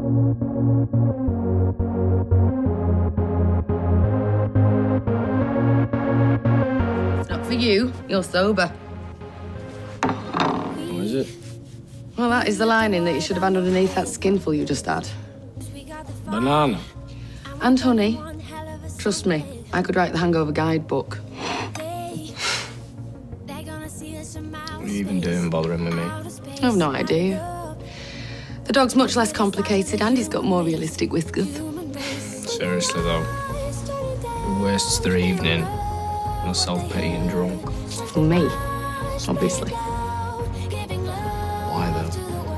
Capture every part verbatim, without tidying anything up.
It's not for you. You're sober. What is it? Well, that is the lining that you should have had underneath that skinful you just had. Banana. And honey. Trust me, I could write the hangover guidebook. What are you even doing bothering with me? I've no idea. The dog's much less complicated and he's got more realistic whiskers. Seriously, though. It wastes their evening. I'm self-pitying drunk. For me, obviously. Why, though?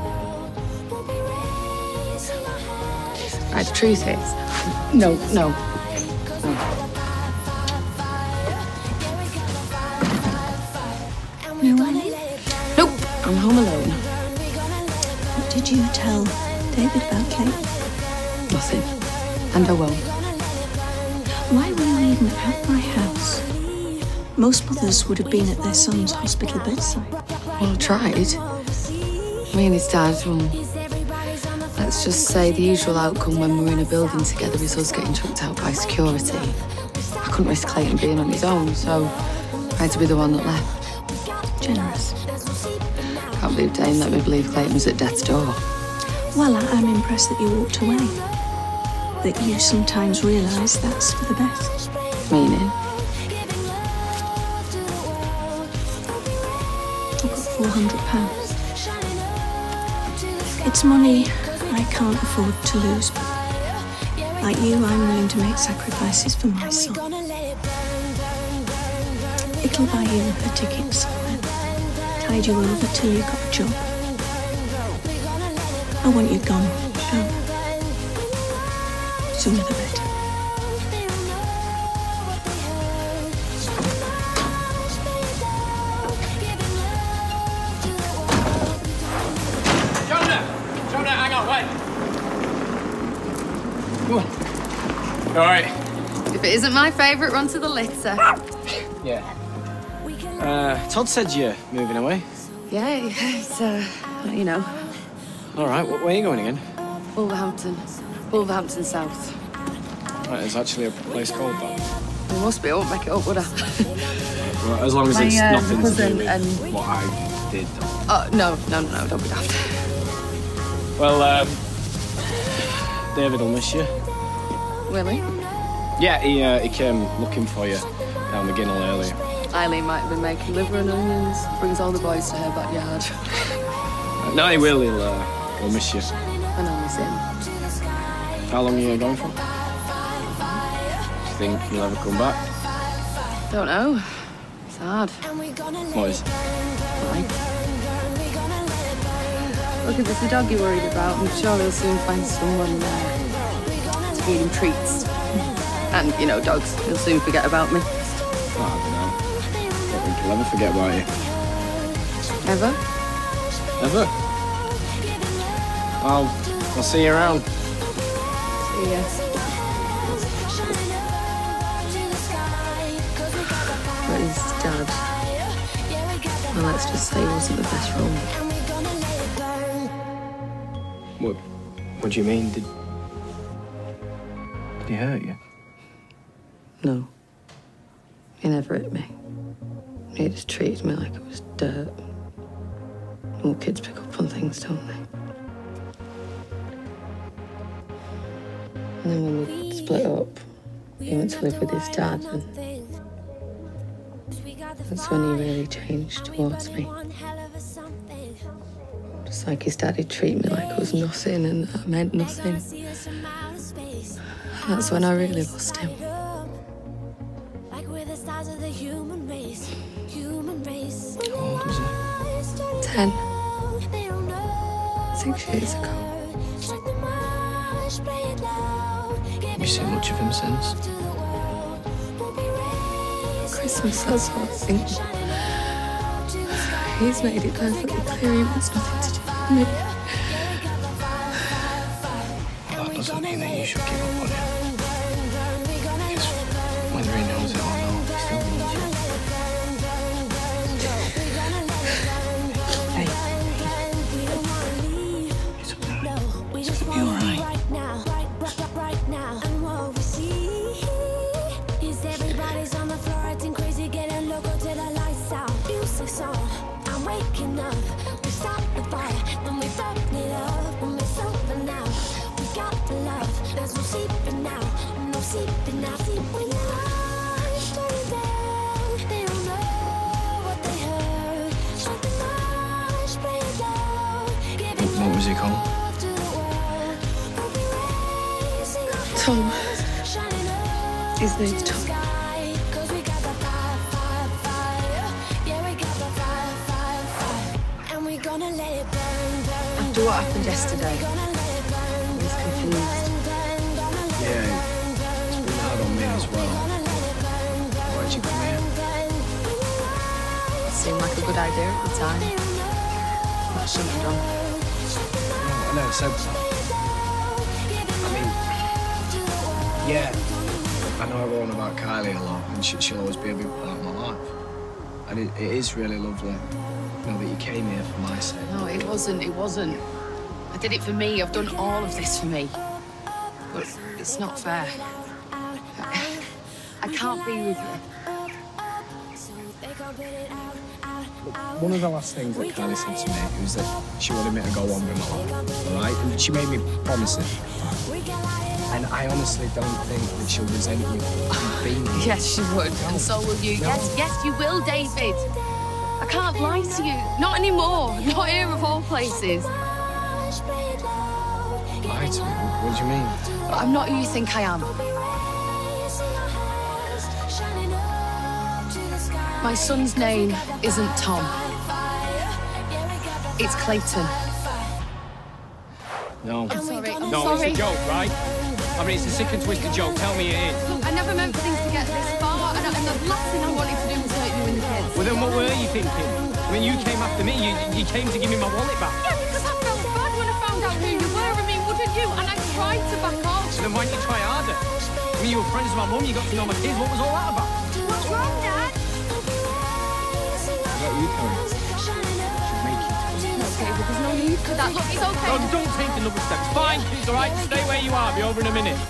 Right, the truth is... No, no. no. No one? Nope, I'm home alone. What did you tell David about Kate? Nothing. And I won't. Why were you even at my house? Most mothers would have been at their son's hospital bedside. Well, I tried. Me and his dad, well, let's just say the usual outcome when we're in a building together is us getting chucked out by security. I couldn't risk Clayton being on his own, so I had to be the one that left. Generous. Can't believe Dane let me believe Clayton was at death's door. Well, I- I'm impressed that you walked away. That you sometimes realise that's for the best. Meaning? I've got four hundred pounds. It's money I can't afford to lose, but like you, I'm willing to make sacrifices for my son. It'll buy you a ticket somewhere. Tide you over till you got a job. I want you gone, Sean. Sooner the better. Jonah! Jonah, hang on, wait. Come on. You all right? If it isn't my favourite, run to the litter. Yeah. Uh, Todd said you're moving away. Yeah, it's, uh, you know, All right, where are you going again? Wolverhampton. Wolverhampton South. Right, there's actually a place called that. There must be, I won't make it up, would I? Well, as long as My, it's uh, nothing to do cousin with and- what I did. Oh, no, no, no, no, don't be daft. Well, um, David will miss you. Will he? Yeah, he, uh, he came looking for you down the Ginnell earlier. Eileen might have been making liver and onions. Brings all the boys to her backyard. No, he will. He'll, uh, he'll miss you. And I'll miss him. How long are you going for? Do you think you'll ever come back? Don't know. It's hard. What is? Why? Look, if it's a dog you're worried about, I'm sure he'll soon find someone uh, to feed him treats. And, you know, dogs, he'll soon forget about me. Oh, I don't know. I don't think he'll ever forget about you. Ever? Ever? I'll, I'll see you around. See ya. But his dad, well, let's just say he wasn't the best role. What, what do you mean? Did, did he hurt you? No. He never hit me. He just treated me like it was dirt. All kids pick up on things, don't they? And then when we split up, he went to live with his dad, and that's when he really changed towards me. Just like his dad, he'd treat me like it was nothing and I meant nothing. And that's when I really lost him. How old was he? Ten. Six years ago. Have you seen much of him since? Christmas, that's what I think. He's made it perfectly clear he wants nothing to do with me. Well, that doesn't mean that you should give up on him. Because whether he knows it or not, he still needs you. Hey. It's okay. It's gonna be all right. music home. Tom. His name's Tom. After what happened yesterday, I was confused. Yeah, it's been hard on me as well. Why'd you come here? It seemed like a good idea at the time. What should have done? No, I never said that. I mean, yeah, I know I go on about Kylie a lot, and she, she'll always be a big part of my life. And it, it is really lovely, you know, that you came here for my sake. No, it wasn't. It wasn't. I did it for me. I've done all of this for me. But it's not fair. I can't be with you. One of the last things that Kylie said to me was that she wanted me to go on with my life, all right? And she made me promise it. And I honestly don't think that she'll resent you for being here. Yes, she would, and so will you. No. Yes, yes, you will, David. I can't lie to you. Not anymore. Not here of all places. Lie to me? What do you mean? But I'm not who you think I am. My son's name isn't Tom. It's Clayton. No. I'm sorry. I'm No, sorry. it's a joke, right? I mean, it's a sick and twisted joke. Tell me it is. Look, I never meant for things to get this far, and, and the last thing I wanted to do was hurt you and the kids. Well, then what were you thinking? When you came after me, you, you came to give me my wallet back. Yeah, because I felt bad when I found out who you were. I mean, wouldn't you? And I tried to back off. So then why didn't you try harder? When you were friends with my mum, you got to know my kids. What was all that about? What's wrong, Dad? What you coming? Should make you. No, David, there's no need for that. Look, it's okay. No, don't take another step. It's fine. It's all right. Stay where you are. Be over in a minute.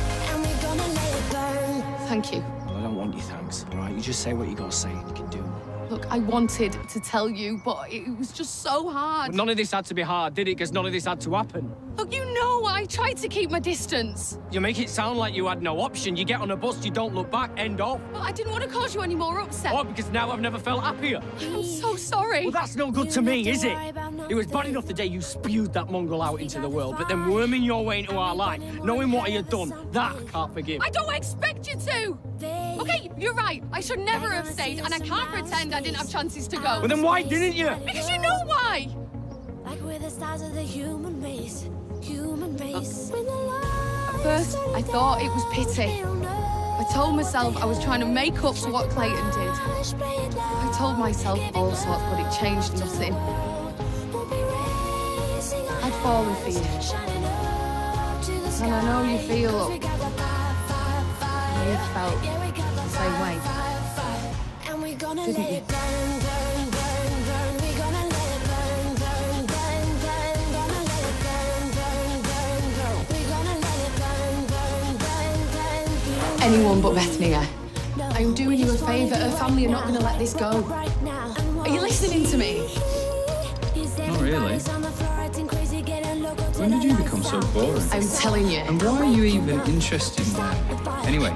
Thank you. Well, I don't want your thanks, all right? You just say what you got to say and you can do it. Look, I wanted to tell you, but it was just so hard. But none of this had to be hard, did it? Because none of this had to happen. Look, you know I tried to keep my distance. You make it sound like you had no option. You get on a bus, you don't look back, end of. But I didn't want to cause you any more upset. Oh, because now I've never felt happier. I'm so sorry. Well, that's no good to me, is it? It was bad enough the day you spewed that mongrel out into the world, but then worming your way into our life, knowing what he had done, that I can't forgive. I don't expect you to. Okay, you're right. I should never have stayed, and I can't pretend I didn't have chances to go. Well, then why didn't you? Because you know why. Like we're the stars of the human race, human race. At first, I thought it was pity. I told myself I was trying to make up for what Clayton did. I told myself all sorts, but it changed nothing. I'd fallen for you. And I know you feel up. You felt the same way. Didn't you? Anyone but Bethany here. I'm doing you a favour. Her family are not going to let this go. Are you listening to me? Not really. When did you become so boring? I'm telling you. And why are you even interested in that? Anyway.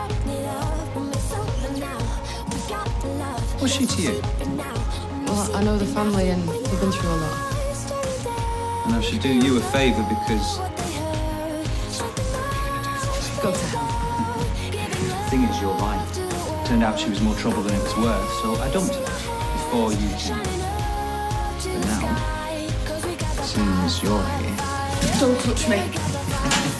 What's she to you? Well, I know the family and they've been through a lot. And I should do you a favour because... Go to hell. The thing is, you're right. Turned out she was more trouble than it was worth, so I dumped her before you two. But now, as soon as you're here... Don't touch me.